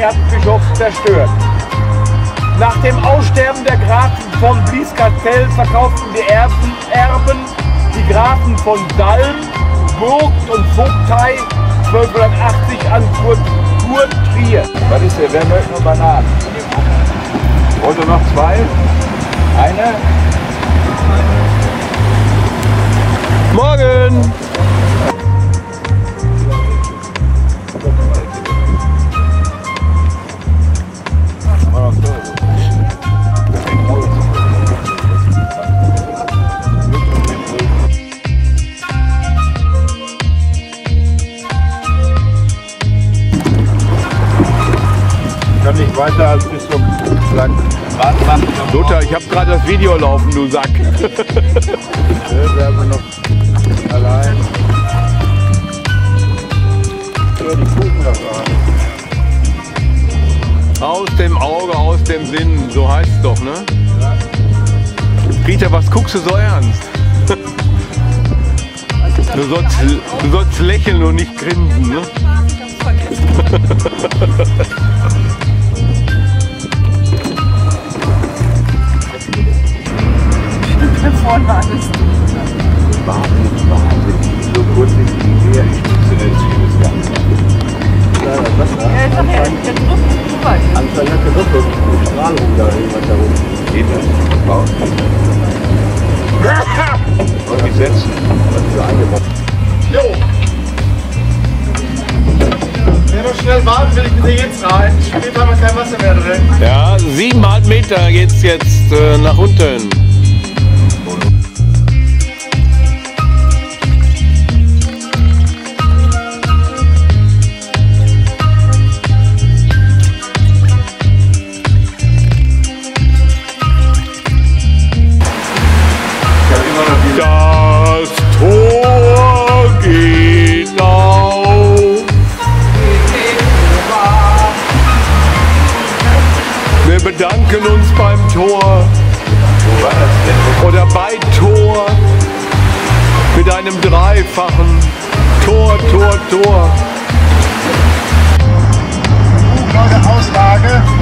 Erzbischofs zerstört. Nach dem Aussterben der Grafen von Blieskastel verkauften die Erben die Grafen von Salm, Burg und Vogtei 1280 an Kurt Trier. Was ist der? Wer möchte nur Bananen? Wollt ihr noch zwei? Eine? Morgen! Kann nicht weiter als bis zum Sack. Luther, ich habe gerade das Video laufen, du Sack. Werden wir noch allein. Ja, die Kuchen das an. Aus dem Auge, aus dem Sinn, so heißt es doch, ne? Ja. Peter, was guckst du so ernst? Du sollst lächeln und nicht grinsen, ne? Vorne war alles. Wahnsinnig. So kurz ist die Idee, ich nutze den Ziel gar nicht. Ja, ich sag ja, der Druck ist zu weit. Anfang hat der Druck die Strahlung da irgendwas herum. Geht das? Baut. Und die setzen. Was für eingebaut. Jo! Wer noch schnell warten will, ich bitte jetzt rein. Später haben wir kein Wasser mehr drin. Ja, 7,5 Meter geht's jetzt nach unten. Das Tor geht auf. Wir bedanken uns beim Tor oder bei Tor mit einem dreifachen Tor, Tor, Tor. Auslage.